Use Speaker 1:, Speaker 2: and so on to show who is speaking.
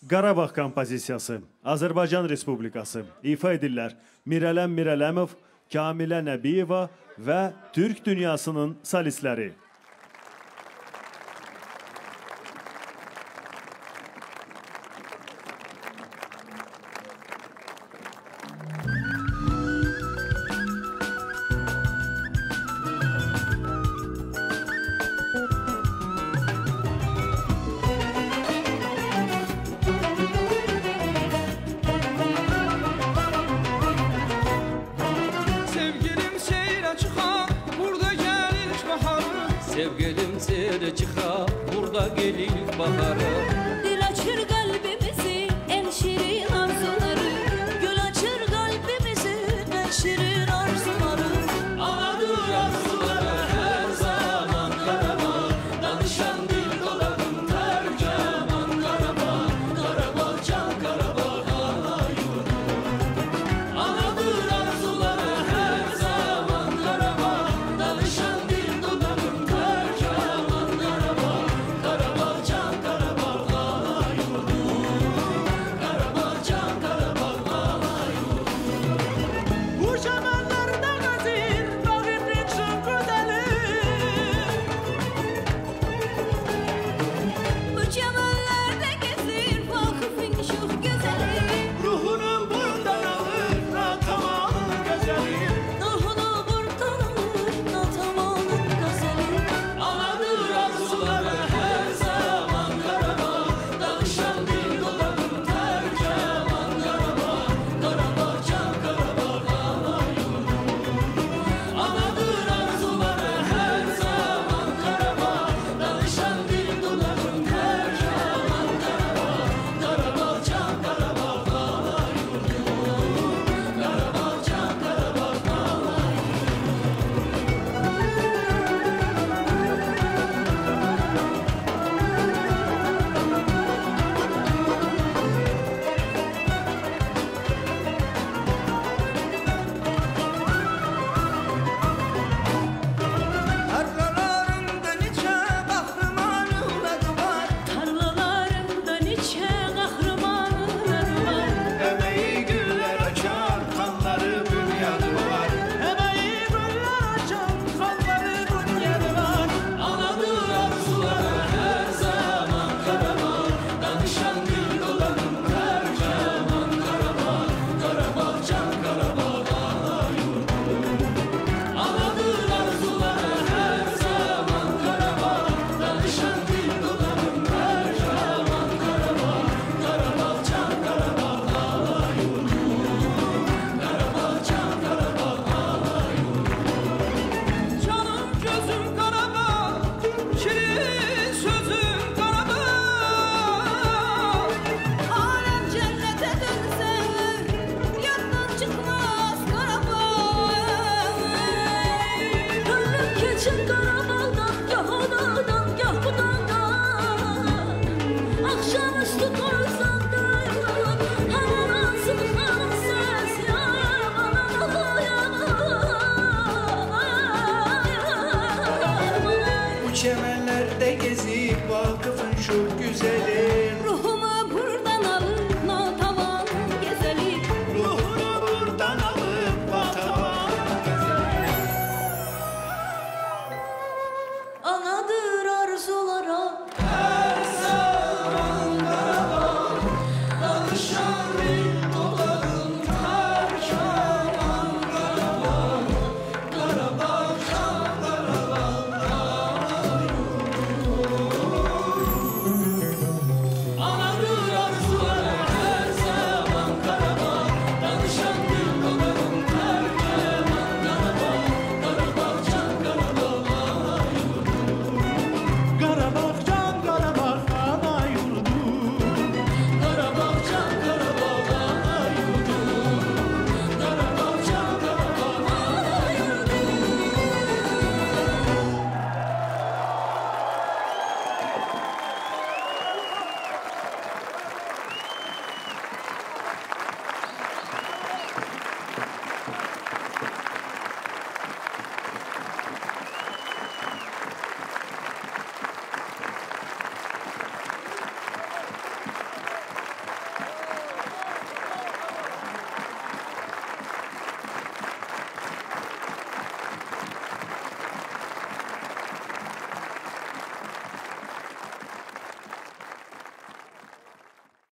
Speaker 1: Qarabağ kompozisiyası, Azərbaycan Respublikası ifa edirlər Mirələm Mirələmov, Kamilə Nəbiyeva və Türk dünyasının solistləri.
Speaker 2: Sevgilim seyre çıxa, burada gelir baharı.
Speaker 3: Dil açır kalbimizin en şirin arzuları. Gül açır kalbimizin en şirin arzuları.
Speaker 2: Anadır arzuları her zaman Karabağ. Danışan dil dolanın tercüman Karabağ. Karabağ can Karabağ ana yurdu. Anadır arzuları her zaman Karabağ. Danışan dil dolanın tercüman Karabağ. Karabağ can Karabağ ana yurdu. Karabağ can Karabağ ana yurdu.
Speaker 4: Bu çemenlerde gezir Bağırdık şu güzeli.
Speaker 3: Bu çemenlerde gezir vakıfın şu güzeli.
Speaker 4: Ruhunu buradan alır Natamanın gözeli.
Speaker 3: Ruhunu buradan alır Natamanın gözeli.
Speaker 2: Anadır arzuları her zaman Karabağ. Danışan dil dolanın tercüman Karabağ. Karabağ can Karabağ ana yurdu. Anadır arzuları her zaman Karabağ. Danışan dil dolanın tercüman Karabağ. Karabağ can Karabağ ana yurdu. Karabağ can Karabağ ana
Speaker 4: Tarlalarında nice kahramanlar var.
Speaker 3: Tarlalarında nice kahramanlar var.
Speaker 4: Emeği güller açar kanları bünyadı var. Emeği güller açar kanları bünyadı var.
Speaker 2: Anadır arzuları her zaman Karabağ. Danışan dil dolanın tercüman Karabağ. Karabağ can Karabağ ana yurdu. Anadır arzuları her zaman Karabağ. Danışan dil dolanın tercüman Karabağ. Karabağ can Karabağ ana yurdu. Karabağ can Karabağ ana yurdu.
Speaker 4: Canım gözüm Karabağ, şirin sözüm Karabağ.
Speaker 3: Alem cennete dönse yandan çıkmaz Karabağ. Gönlüm geçir Karabağ'dan, gah o dağdan, gah bu dağdan. Akşamüstü konsa